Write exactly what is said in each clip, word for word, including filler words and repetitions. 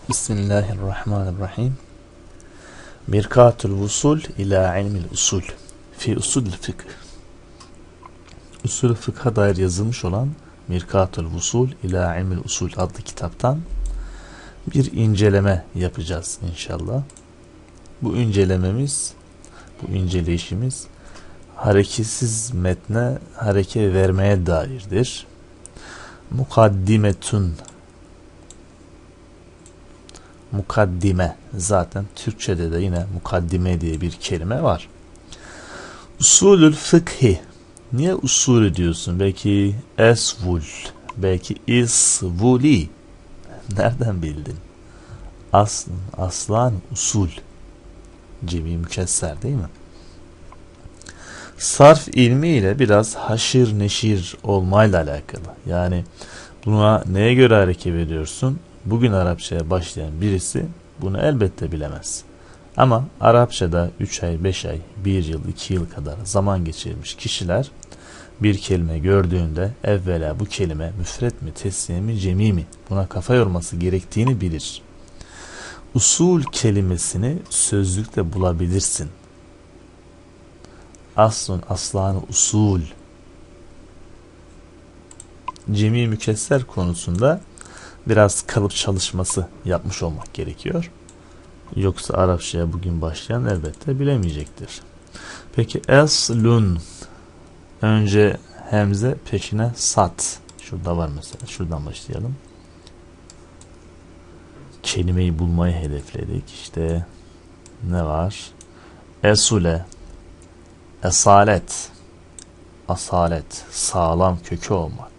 Bismillahirrahmanirrahim. Mirkatul vusul ila ilmil usul fi usul fıkh. Usul fıkha dair yazılmış olan Mirkatul vusul ila ilmil usul adlı kitaptan bir inceleme yapacağız inşallah. Bu incelememiz, bu inceleyişimiz hareketsiz metne hareke vermeye dairdir. Mukaddimetun, mukaddime, zaten Türkçe'de de yine mukaddime diye bir kelime var. Usulül fıkhi, niye usulü diyorsun? Belki esvul, belki isvuli, nereden bildin? Aslan, aslan usul, cemi mükesser değil mi? Sarf ilmiyle biraz haşir neşir olmayla alakalı. Yani buna neye göre hareket ediyorsun? Bugün Arapçaya başlayan birisi bunu elbette bilemez. Ama Arapçada üç ay, beş ay, bir yıl, iki yıl kadar zaman geçirmiş kişiler bir kelime gördüğünde evvela bu kelime müfret mi, tesniye mi, cemi mi, buna kafa yorması gerektiğini bilir. Usul kelimesini sözlükte bulabilirsin. Aslun, aslanı, usul. Cemi mükesser konusunda biraz kalıp çalışması yapmış olmak gerekiyor. Yoksa Arapçaya bugün başlayan elbette bilemeyecektir. Peki eslun, önce hemze peşine sat. Şurada var mesela. Şuradan başlayalım. Kelimeyi bulmayı hedefledik. İşte ne var? Esule, esalet, asalet, sağlam, kökü olmak.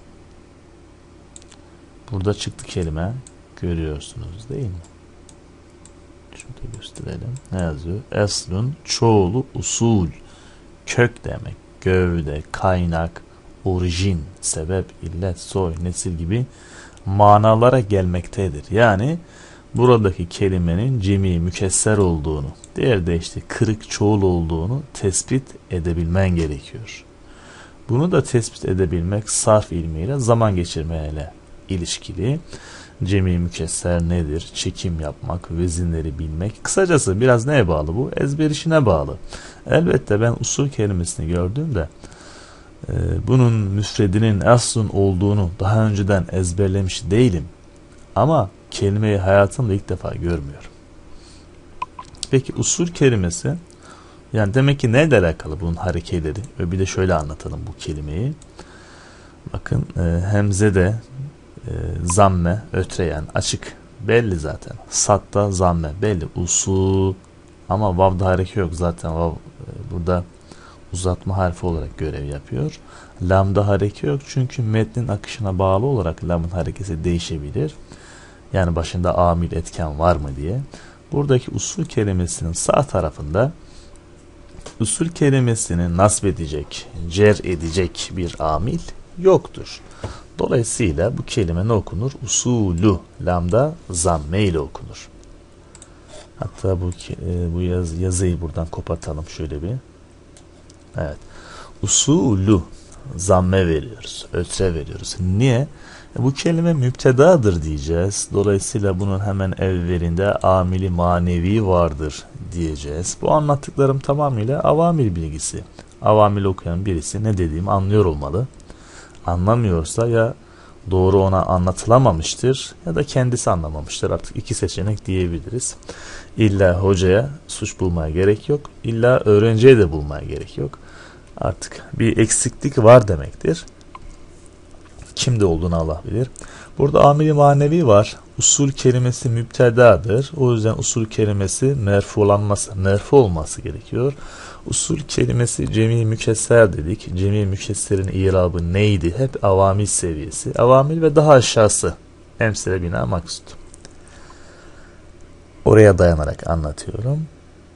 Burada çıktı kelime. Görüyorsunuz değil mi? Şurada gösterelim. Ne yazıyor? Eslun, çoğulu, usul. Kök demek. Gövde, kaynak, orijin, sebep, illet, soy, nesil gibi manalara gelmektedir. Yani buradaki kelimenin cemi mükesser olduğunu, diğer de işte kırık çoğul olduğunu tespit edebilmen gerekiyor. Bunu da tespit edebilmek sarf ilmiyle zaman geçirmeyle ilişkili. Cemi mükesser nedir? Çekim yapmak, vezinleri bilmek. Kısacası biraz neye bağlı bu? Ezber işine bağlı. Elbette ben usul kelimesini gördüğümde e, bunun müfredinin aslın olduğunu daha önceden ezberlemiş değilim. Ama kelimeyi hayatımda ilk defa görmüyorum. Peki usul kelimesi, yani demek ki neyle alakalı bunun hareketleri? Ve bir de şöyle anlatalım bu kelimeyi. Bakın e, hemze de e, zamme, ötreyen, açık belli zaten. Satta zamme belli. Usul, ama vav'da hareket yok zaten. Vav e, burada uzatma harfi olarak görev yapıyor. Lam'da hareket yok çünkü metnin akışına bağlı olarak lam'ın hareketi değişebilir. Yani başında amil etken var mı diye. Buradaki usul kelimesinin sağ tarafında usul kelimesini nasb edecek, cer edecek bir amil yoktur. Dolayısıyla bu kelime ne okunur? Usulü, lamda zamme ile okunur. Hatta bu bu yaz, yazıyı buradan kopartalım şöyle bir. Evet. Usulü zamme veriyoruz, ötre veriyoruz. Niye? Bu kelime müptedadır diyeceğiz. Dolayısıyla bunun hemen evvelinde amili manevi vardır diyeceğiz. Bu anlattıklarım tamamıyla avamil bilgisi. Avamil okuyan birisi ne dediğimi anlıyor olmalı. Anlamıyorsa ya doğru ona anlatılamamıştır ya da kendisi anlamamıştır. Artık iki seçenek diyebiliriz. İlla hocaya suç bulmaya gerek yok. İlla öğrenciye de bulmaya gerek yok. Artık bir eksiklik var demektir. Kimde olduğunu Allah bilir. Burada amili manevi var. Usul kelimesi müptedadır. O yüzden usul kelimesi merfulanması, merfu olması gerekiyor. Usul kelimesi cemi mükesser dedik. Cemi mükesserin irabı neydi? Hep avamil seviyesi. Avamil ve daha aşağısı. Emsile bina maksut. Oraya dayanarak anlatıyorum.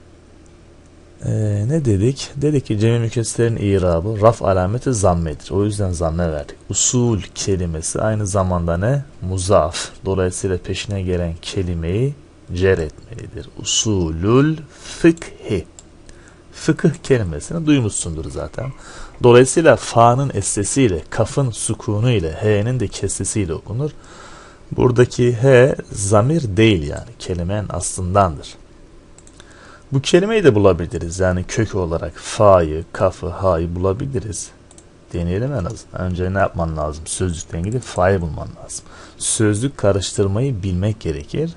Ee, ne dedik? Dedik ki cemi mükesserin irabı raf alameti zammedir. O yüzden zamme verdik. Usul kelimesi aynı zamanda ne? Muzaf. Dolayısıyla peşine gelen kelimeyi cer etmelidir. Usulül fıkhi. Fıkıh kelimesini duymuşsundur zaten. Dolayısıyla fa'nın essesiyle, kafın sukunu ile, h'nin de kesesiyle okunur. Buradaki he zamir değil yani. Kelimenin aslındandır. Bu kelimeyi de bulabiliriz. Yani kök olarak fa'yı, kafı, ha'yı bulabiliriz. Deneyelim en azından. Önce ne yapman lazım? Sözlükten gidip fa'yı bulman lazım. Sözlük karıştırmayı bilmek gerekir.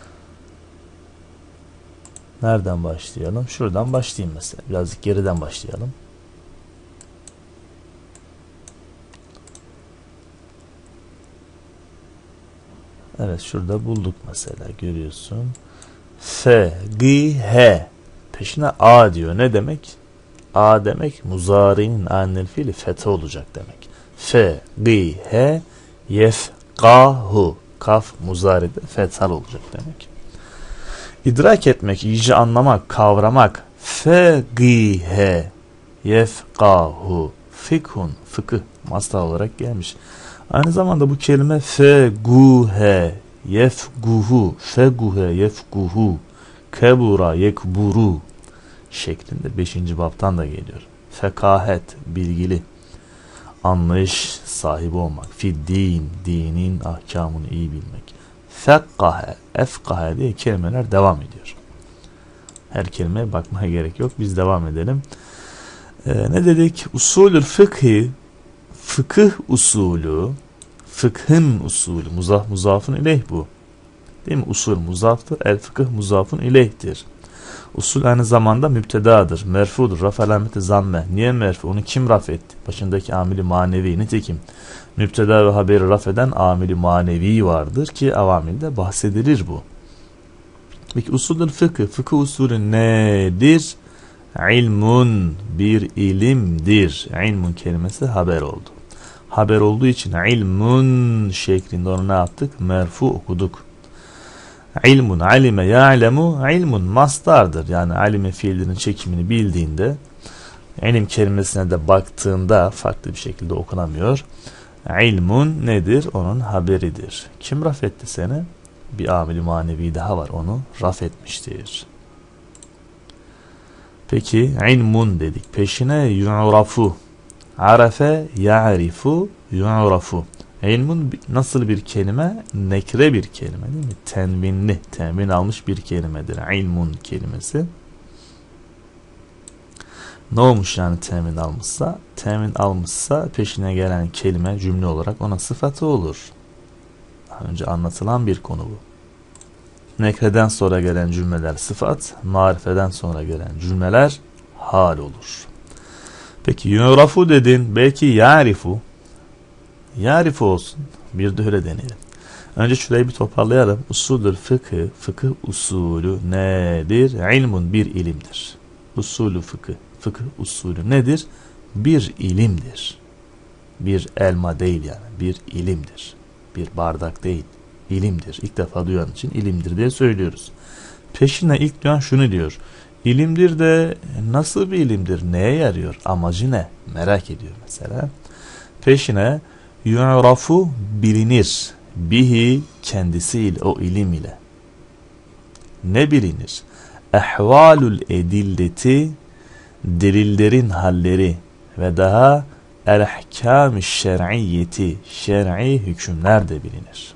Nereden başlayalım? Şuradan başlayayım mesela. Birazcık geriden başlayalım. Evet, şurada bulduk mesela, görüyorsun. Fe, gı, he. Peşine a diyor. Ne demek? A demek muzari'nin anil fiili fetha olacak demek. Fe, gı, he, yef, gahu. Kaf muzari'de fethal olacak demek. İdrak etmek, iyice anlamak, kavramak. Fe, gı, he, yef, gahu. Fikhun, fıkıh, mastar olarak gelmiş. Aynı zamanda bu kelime feguhe, yefguhu, feguhe, yefguhu, kebura, yekburu şeklinde beşinci baptan da geliyor. Fekahet, bilgili, anlayış sahibi olmak. Fiddin, dinin ahkamını iyi bilmek. Fekkahe, efkahe diye kelimeler devam ediyor. Her kelimeye bakmaya gerek yok. Biz devam edelim. Ee, ne dedik? Usulül fıkhi, fıkıh usulü, fıkhın usulü, muzaf muzafın ileyh bu. Değil mi? Usul muzaftır, el fıkıh muzafın ileyhtir. Usul aynı zamanda müptedadır, merfudur, raf alameti zamme. Niye merfu? Onu kim raf etti? Başındaki amili manevi. Nitekim müpteda ve haberi raf eden amili manevi vardır ki avamilde bahsedilir bu. Peki usulün fıkıh, fıkıh usulü nedir? İlmun, bir ilimdir. İlmun kelimesi haber oldu. Haber olduğu için ilmun şeklinde onu ne yaptık? Merfu okuduk. İlmun, alime, ya'lemu, ilmun mastardır. Yani alime fiilinin çekimini bildiğinde, ilim kelimesine de baktığında farklı bir şekilde okunamıyor. İlmun nedir? Onun haberidir. Kim raf etti seni? Bir amili manevi daha var, onu raf etmiştir. Peki ilmun dedik. Peşine yu'rafu. Arafe ya'rifu yu'rafu. İlmun nasıl bir kelime? Nekre bir kelime değil mi? Tenvinli, tenvin almış bir kelimedir. İlmun kelimesi. Ne olmuş yani temin almışsa? Temin almışsa peşine gelen kelime cümle olarak ona sıfatı olur. Daha önce anlatılan bir konu bu. Nekreden sonra gelen cümleler sıfat, marifeden sonra gelen cümleler hal olur. Peki yu'rafu dedin, belki ya'rifu. Ya'rifu olsun. Bir de öyle deneyelim. Önce şurayı bir toparlayalım. Usulül fıkı, fıkıh usulü nedir? İlmun, bir ilimdir. Usulü fıkıh, fıkıh usulü nedir? Bir ilimdir. Bir elma değil yani, bir ilimdir. Bir bardak değil, ilimdir. İlk defa duyan için ilimdir diye söylüyoruz. Peşine ilk duyan şunu diyor. İlimdir de nasıl bir ilimdir? Neye yarıyor? Amacı ne? Merak ediyor mesela. Peşine yu'rafu, bilinir. Bihi, kendisiyle, o ilim ile. Ne bilinir? Ehvalul edilleti, delillerin halleri ve daha el-ahkâm-ı şer'iyyeti, şer'i hükümler de bilinir.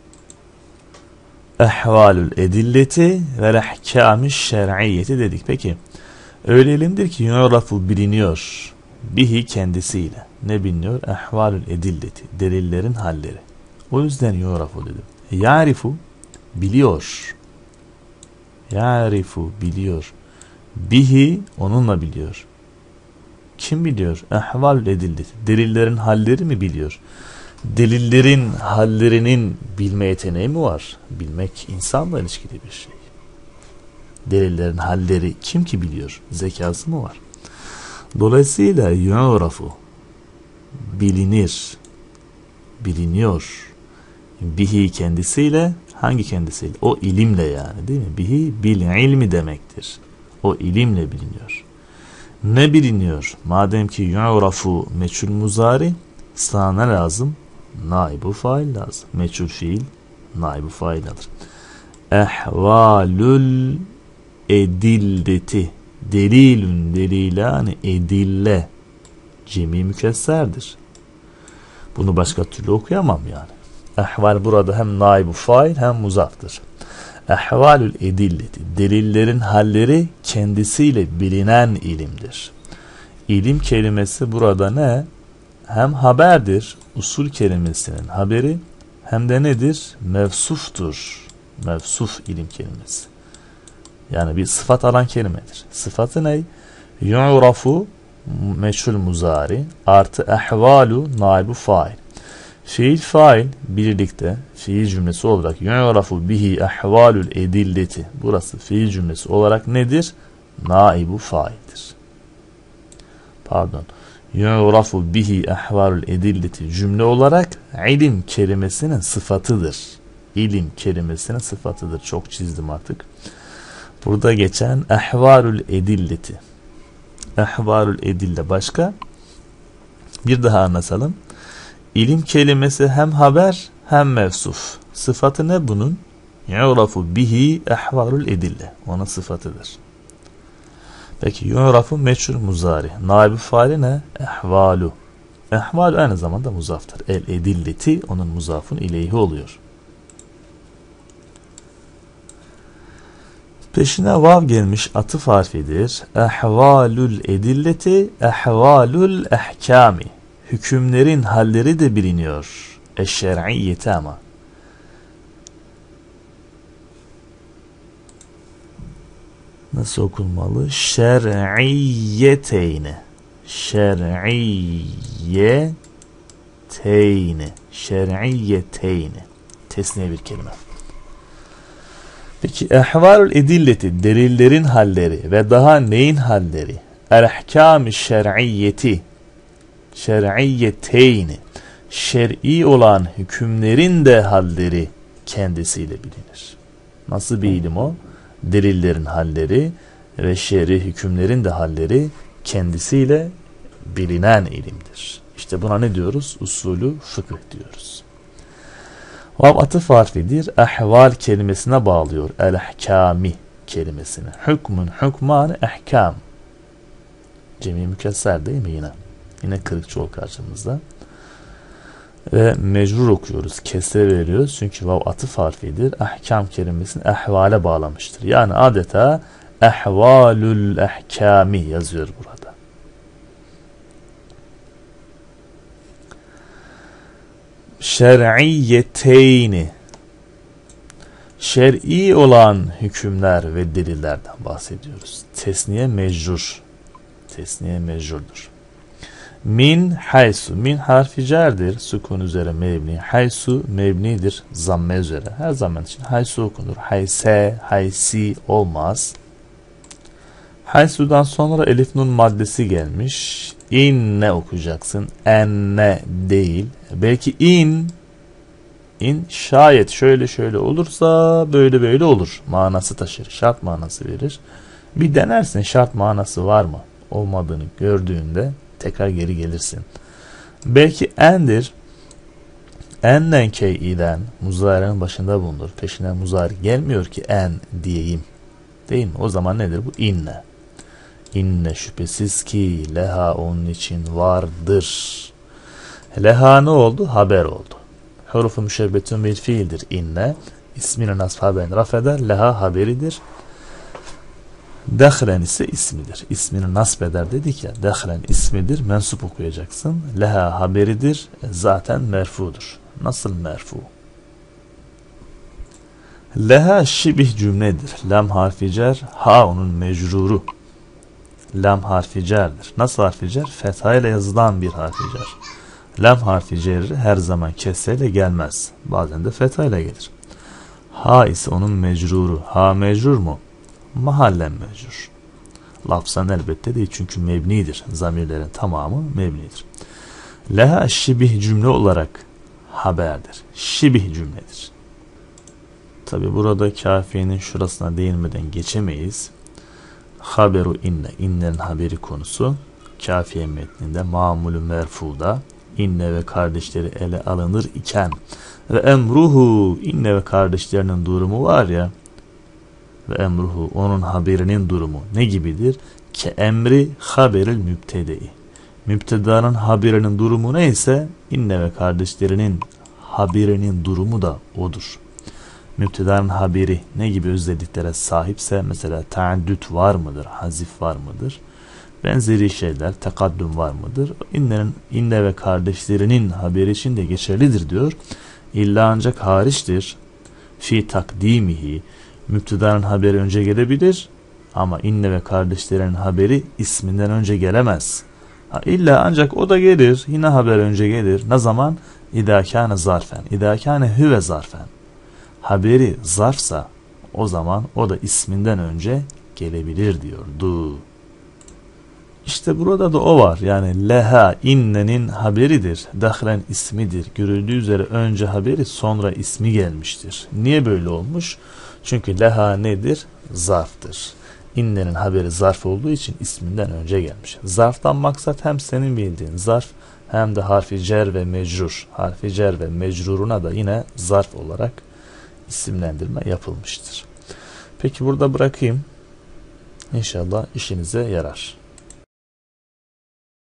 Ehvalul edilleti ve el-ahkâm-ı şer'iyyeti dedik. Peki, öyle ilimdir ki yu'rafu, biliniyor. Bihi, kendisiyle. Ne biliniyor? Ehvalul edilleti, delillerin halleri. O yüzden yu'rafu dedim. Ya'rifu, biliyor. Ya'rifu, biliyor. Bihi, onunla biliyor. Kim biliyor? Ehvalul edilleti, delillerin halleri mi biliyor? Delillerin hallerinin bilme yeteneği mi var? Bilmek insanla ilişkili bir şey. Delillerin halleri kim ki biliyor? Zekası mı var? Dolayısıyla yu'rafu, bilinir, biliniyor. Bihi, kendisiyle. Hangi kendisiyle? O ilimle yani, değil mi? Bihi, bil ilmi demektir. O ilimle biliniyor. Ne biliniyor? Madem ki yu'rafu meçhul muzari, sana ne lazım? Naibu fail lazım. Meçhul fiil naibu fail alır. Ehvalül edilleti, delilün, delilani, edille cemi mükesserdir. Bunu başka türlü okuyamam yani. Ehval burada hem naibu fail hem muzaftır. Ehvalül edilleti, delillerin halleri kendisiyle bilinen ilimdir. İlim kelimesi burada ne? Hem haberdir, usul kelimesinin haberi, hem de nedir? Mevsuftur. Mevsuf ilim kelimesi. Yani bir sıfat alan kelimedir. Sıfatı ne? Yu'rafu meçhul muzari artı ehvalu naibu fail. Fiil fail birlikte fiil cümlesi olarak yu'rafu bihi ehvalul edilleti. Burası fiil cümlesi olarak nedir? Naibu faildir. Pardon. Yu'rafu bihi ehvalul edilleti cümle olarak ilim kelimesinin sıfatıdır. İlim kelimesinin sıfatıdır. Çok çizdim artık. Burada geçen ehvalul edilleti. Ehvalul edille başka. Bir daha anlatalım. İlim kelimesi hem haber hem mevsuf. Sıfatı ne bunun? Yu'rafu bihi ehvalul edille. Onun sıfatıdır. Peki yu'rafu meçhul muzari. Naibu faili ne? Ehvalu. Ehvalu aynı zamanda muzaftır. El edilleti onun muzafın ileyhi oluyor. Peşine vav gelmiş atıf harfidir. Ehvalul edilleti ehvalul ehkami. Hükümlerin halleri de biliniyor. Eşşer'iyyete ama. Nasıl okunmalı? Şer'iyyeteyni. Şer'iyyeteyni. Şer'iyyeteyni. Tesniye bir kelime. Peki ehvalul edilleti, delillerin halleri ve daha neyin halleri? El-ahkâm-i şer'iyyeti. Şer'iyyeteyni. Şer'i olan hükümlerin de halleri kendisiyle bilinir. Nasıl bir ilim o? Delillerin halleri ve şer'i hükümlerin de halleri kendisiyle bilinen ilimdir. İşte buna ne diyoruz? Usulü fıkıh diyoruz. Vav atıf harfidir. Ehval kelimesine bağlıyor. El-ahkâmi kelimesine. Hükmün hükmanı ehkâm. Cemi mükesser değil mi yine? Yine kırık çoğul karşımızda. Ve mecrur okuyoruz. Kesre veriyoruz. Çünkü vav atıf harfidir. Ahkam kelimesini ehvale bağlamıştır. Yani adeta ehvalül ehkami yazıyor burada. Şer'iyyeteyni. Şer'i olan hükümler ve delillerden bahsediyoruz. Tesniye mecrur. Tesniye mecrurdur. Min haysu. Min harfi cerdir. Sukun üzere mebni. Haysu mebnidir. Zamme üzere. Her zaman için haysu okunur. Hayse, haysi olmaz. Haysu'dan sonra elif nun maddesi gelmiş. İnne okuyacaksın. Enne değil. Belki in in şayet şöyle şöyle olursa böyle böyle olur. Manası taşır. Şart manası verir. Bir denersin şart manası var mı? Olmadığını gördüğünde tekrar geri gelirsin. Belki endir. Enden key'iden muzari'nin başında bulunur. Peşine muzari gelmiyor ki en diyeyim. Değil mi? O zaman nedir bu? İnne. İnne şüphesiz ki leha onun için vardır. Leha ne oldu? Haber oldu. Hurufu müşebbetun bil fiildir inne. İsmini nasf haberini rafeder. Leha haberidir. Dehlen ise ismidir. İsmini nasb eder dedik ya. Dehlen ismidir. Mensup okuyacaksın. Leha haberidir. Zaten merfudur. Nasıl merfu? Leha şibih cümledir. Lam harfi cer. Ha onun mecruru. Lam harfi cerdir. Nasıl harfi cer? Fetha ile yazılan bir harfi cer. Lam harfi cerri her zaman kesreyle gelmez. Bazen de fetha ile gelir. Ha ise onun mecruru. Ha mecrur mu? Mahallen mecrur. Lafzan elbette değil çünkü mebnidir. Zamirlerin tamamı mebnidir. Leha şibih cümle olarak haberdir. Şibih cümledir. Tabi burada kafiyenin şurasına değinmeden geçemeyiz. Haberu inne. İnnenin haberi konusu. Kafiye metninde mamulü merfuda inne ve kardeşleri ele alınır iken ve emruhu inne ve kardeşlerinin durumu var ya ve emruhu onun haberinin durumu ne gibidir? Ke emri haberil mübtedei. Mübtedanın haberinin durumu neyse inne ve kardeşlerinin haberinin durumu da odur. Müptedanın haberi ne gibi özelliklere sahipse, mesela taaddüt var mıdır, hazif var mıdır, benzeri şeyler, tekaddüm var mıdır, innenin, inne ve kardeşlerinin haberi için de geçerlidir diyor. İlla ancak hariçtir. Fi takdimihi, müptedanın haberi önce gelebilir ama inne ve kardeşlerinin haberi isminden önce gelemez. Ha, illa ancak o da gelir, yine haber önce gelir. Ne zaman? İdâ kâne zarfen, idâ kâne hüve zarfen. Haberi zarfsa o zaman o da isminden önce gelebilir diyordu. İşte burada da o var. Yani leha, innenin haberidir. Dahlen ismidir. Görüldüğü üzere önce haberi sonra ismi gelmiştir. Niye böyle olmuş? Çünkü leha nedir? Zarftır. İnnenin haberi zarf olduğu için isminden önce gelmiş. Zarftan maksat hem senin bildiğin zarf hem de harfi cer ve mecrur. Harfi cer ve mecruruna da yine zarf olarak isimlendirme yapılmıştır. Peki burada bırakayım. İnşallah işinize yarar.